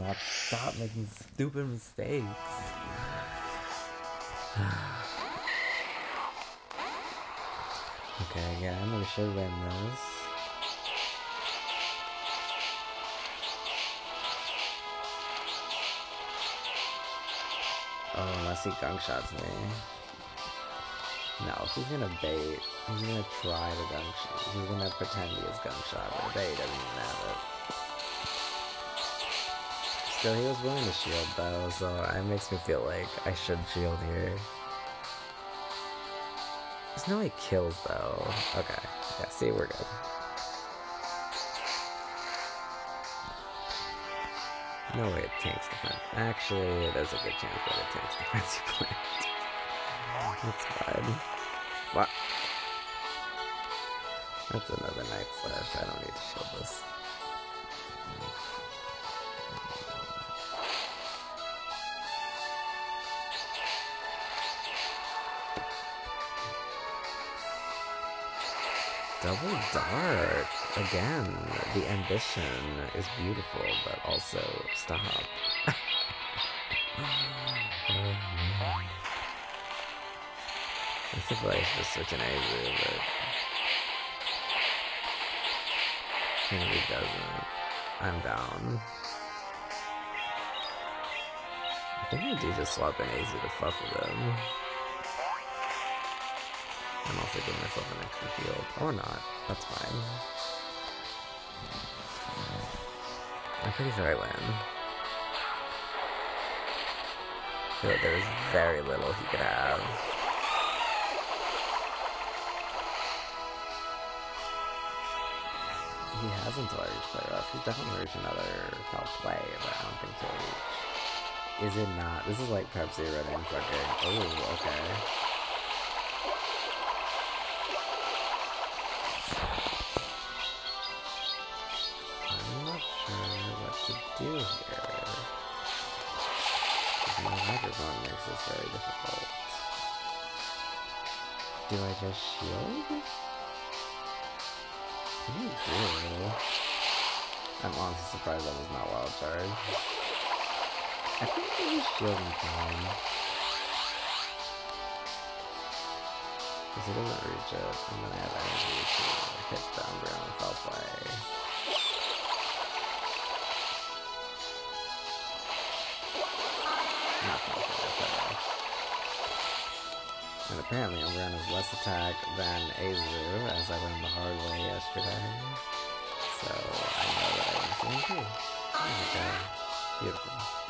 not stop making stupid mistakes. Okay, again, we should win this. Oh, unless he gunk shots me. No, he's gonna bait. He's gonna try to gunk shot. He's gonna pretend he is gunk shot, but bait doesn't even have it. Still, he was willing to shield though, so it makes me feel like I should shield here. There's no way kills though. Okay, yeah, see, we're good. No way it tanks defense. Actually, there's a good chance that it tanks defensive plant. That's fine. What? That's another Night Slash. I don't need to shield this. Double Dark! Again, the ambition is beautiful, but also stop. I feel like I should just switch an Azu, but Trinity doesn't. I'm down. I think I do just swap an Azu to fuck with him. I'm also giving myself an extra shield. Or not. That's fine. I'm pretty sure I win. I feel like there's very little he could have. He has until I reach play rough. He's definitely reached another foul play, but I don't think he'll reach. Is it not? This is like Pepsi running fucking. Oh, okay. I'm not sure what to do here. My microphone makes this very difficult. Do I just shield? What do you do? I'm honestly surprised that was not wild charge. I think I was shielding fine. Because he doesn't reach it, and then I have energy to hit the Umbreon without play. Not foul play. And apparently Umbreon has less attack than Azu, as I learned the hard way yesterday. So I know that I want to see him too. There we go. Beautiful.